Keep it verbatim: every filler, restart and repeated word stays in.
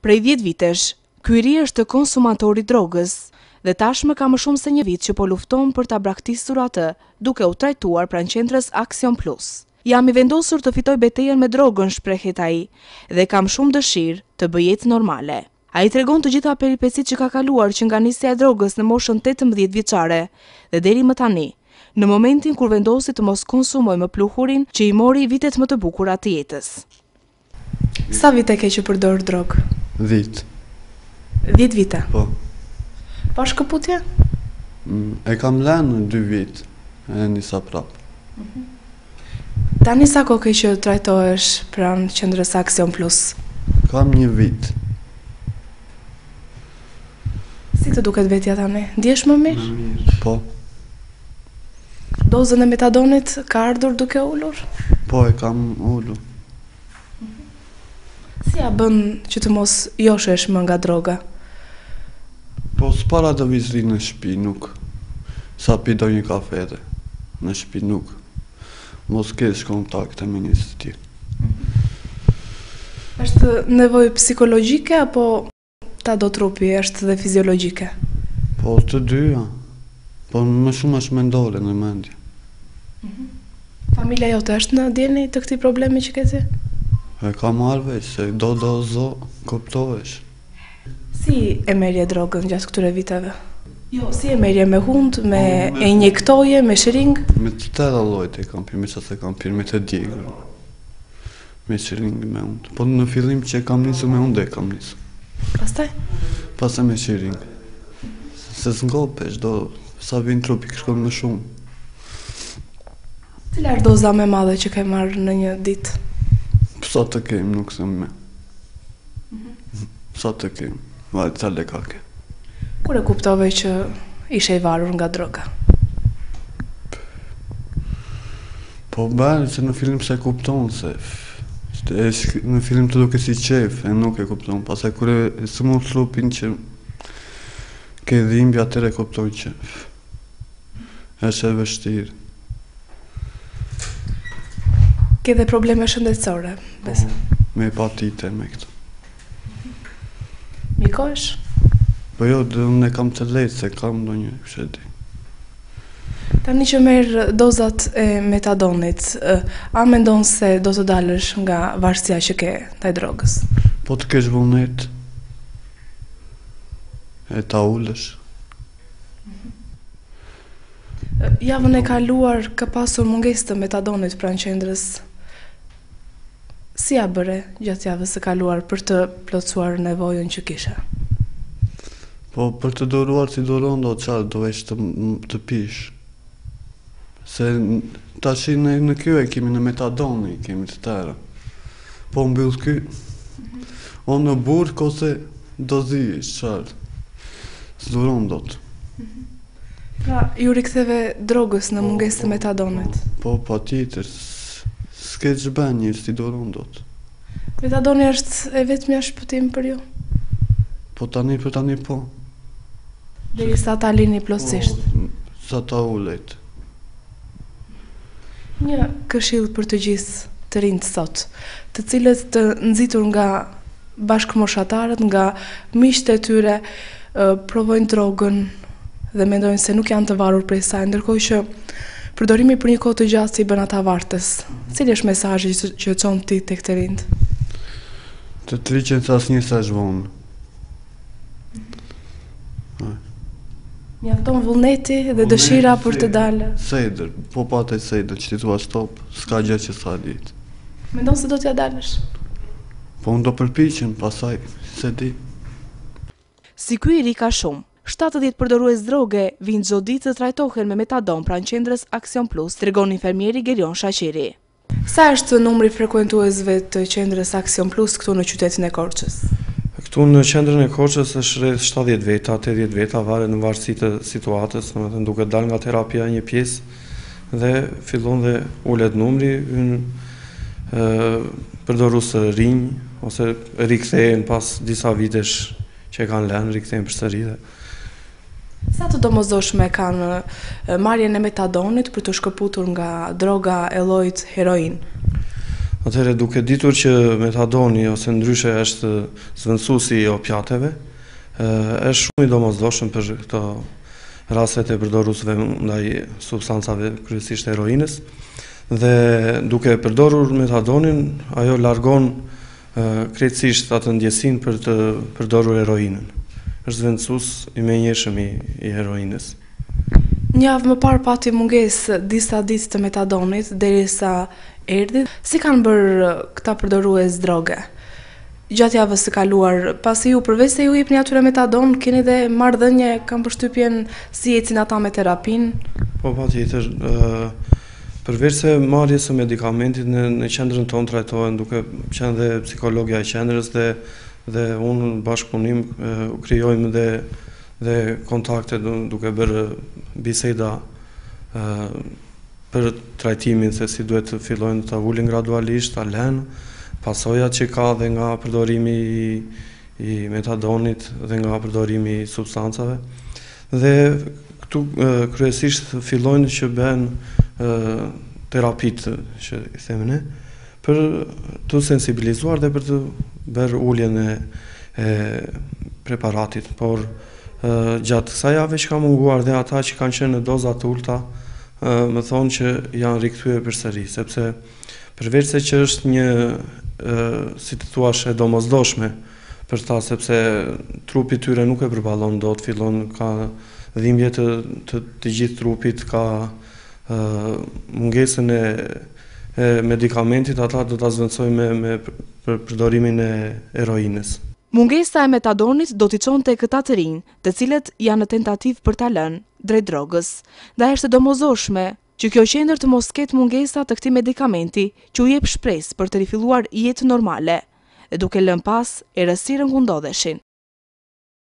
Prej dhjetë vitesh, ky i ri është konsumator i drogës dhe tashmë ka më shumë se një vit që po lufton për ta braktisur atë, duke u trajtuar pranë qendrës Aksion Plus. Jam i vendosur të fitoj betejën me drogën, shprehet ai, dhe kam shumë dëshirë të bëj jetë normale. Ai tregon të gjitha peripecitë që ka kaluar që nga nisja e drogës në moshën tetëmbëdhjetë vjeçare dhe deri më tani, në momentin kur vendosi të mos konsumoj më pluhurin që i mori vitet më të bukura të jetës. Sa vite ke që përdor drogë? Dhjetë. Dhjetë vite? Po. Pa shkëputje? E kam lënë në dy vit, e nisa prapë. Tani sa kohë ke që trajtohesh pranë qendrës Aksion Plus? Kam një vit. Si të duket vetja tani? Ndjesh më mirë? Më mirë. Po. Dozën e metadonit ka ardhur duke ullur? Po, e kam ullu. Si ja bën që të mos joshesh më nga droga? Po, s'para të vizri në shtëpi, nuk. Sa pi do një kafe dhe. Në shtëpi nuk. Mos kesh kontakte me njës të tjerë. Është nevojë psikologjike apo ta do trupi, është dhe fiziologjike? Po, të dyja. Po, më shumë është mendore në mendje. Familja jote është në djeni të këtij problemi që ke ti? E ka marrë veç, se do do zo, kuptohesh. Si e merje drogën gjatë këtyre viteve? Jo, si e merje me hund, me e injektoje, me shering? Me të tëra llojet e kam pirë, me çfarë kam pirë, me të djegër. Me shering me hund. Po në fillim që kam nisur me hund e kam nisur. Pastaj? Pastaj me shering. Se s'ngopesh, do sa vin trupi kërkon më shumë. Cila është doza më e madhe që ke marrë në një ditë? Sa të kem, nuk se me. Sa të kem, vajtë sa leka ke. Kur e kuptove që ishe i varur nga droga? Po bërë që në film se kupton se e, në film të duke si qef, e nuk e kupton. Pasaj kur e së mund trupin që ke dhimbja atër e kupton që është e vështirë. Ke dhe probleme shëndetësore, besoj. Me hepatite, me këto. Mikohesh? Po jo, dhe unë e kam të lejtë se kam do një shedi. Tani që merr dozat e metadonit, a mendon se do të dalësh nga varësia që ke ndaj drogës? Po të kesh vullnet, e ta ullësh. Javën e kaluar ka pasur mungesë të metadonit pranë qendrës. Si ja bëre gjatë javës së kaluar për të plotësuar nevojën që kishe? Po për të duruar si duron do qarë do vesh të, të pish. Se tash në, në kjo e kemi në metadoni, kemi të tëra. Po mbyll ky, o në burë kose do zi, qarë. S'duron do të. Pra, ju riktheve drogës në mungesë të metadonit? Po, pa tjetër, s'ke që ben njërë si duron do të. Metadoni është e vetëmja shpëtim për ju? Po tani për tani po. Deri sa ta lini plotësisht? Po, sa ta ullet. Një këshill për të gjithë të rinjt sot, të cilët të nxitur nga bashkëmoshatarët, nga miqtë e tyre, provojnë drogën dhe mendojnë se nuk janë të varur prej saj, ndërkohë që përdorimi për një kohë të gjatë i bën ata vartës. Cili është mesazhi që çon ti tek të rinjt? Të të liqen se asnjë s'është vonë. Mjafton vullneti dhe dëshira për të dalë. Sejder, po pataj sejder, që ti thua stop, s'ka gjë që sa ditë. Mendon se do t'ja dalësh? Po unë do përpiqem, pasaj, se di. Si ky i ri ka shumë. shtatëdhjetë përdorues droge vinë çdo ditë të trajtohen me metadon pranë qendrës Aksion Plus, tregon infermieri Gerion Shaqiri. Sa është numri frekuentuesve të qendrës Aksion Plus këtu në qytetin e Korçës? Këtu në qendrën e Korçës është rreth shtatëdhjetë veta, tetëdhjetë veta, varet në varësi të situatës, domethënë duke dalë nga terapia një pjesë dhe fillon dhe ulet numri, hyn përdorues të rinj ose rikthehen pas disa vitesh që kanë lënë, rikthehen përsëri dhe Sa të domosdoshme kanë marrjen e metadonit për të shkëputur nga droga e llojit heroin? Atëherë duke ditur që metadoni ose ndryshe është zvendësuesi i opiateve, është shumë i domosdoshëm për këto rastet e përdorusve ndaj substancave, kryesisht heroinës, dhe duke përdorur metadonin, ajo largon krejtësisht atë ndjesinë për të përdorur heroinën. Është zvendësues i menjëhershëm i, i heroinës. Një javë më parë pati mungesë disa ditë të metadonit derisa erdhi. Si kanë bërë këta përdorues droge gjatë javës së kaluar? Pasi ju përveç se ju jepni atyre metadon, keni dhe marrëdhënie, kam përshtypjen, si ecin ata me terapin? Po, patjetër. Përveç se marrjes së medikamentit, në, në qendrën tonë trajtohen duke qenë dhe psikologja e qendrës dhe dhe unë në bashkëpunim krijojmë dhe dhe kontakte duke bërë biseda për trajtimin se si duhet të fillojnë të ulin gradualisht, ta lënë, pasojat që ka dhe nga përdorimi i, i metadonit dhe nga përdorimi i substancave. Dhe këtu kryesisht fillojnë që bën terapitë, që i themi ne, për të sensibilizuar dhe për të bërë uljen e, e preparatit, por e, gjatë kësaj jave që ka munguar dhe ata që kanë qenë në doza të ulta, e, më thonë që janë rikthyer përsëri, sepse përveç se që është një, e, si të thuash, e domosdoshme për ta, sepse trupi tyre nuk e përballon dot, fillon ka dhimbje të, të, të gjithë trupit, ka e, mungesën e e medikamentit, ata do ta zvendësojnë me, me për përdorimin e heroinës. Mungesa e metadonit do t'i çonte këta të rinj, të cilët janë në tentativë për ta lënë drejt drogës. Ndaj është domosdoshme që kjo qendër të mos ketë mungesa të këtij medikamenti, që u jep shpresë për të rifilluar jetë normale, dhe duke lënë pas errësirën ku ndodheshin.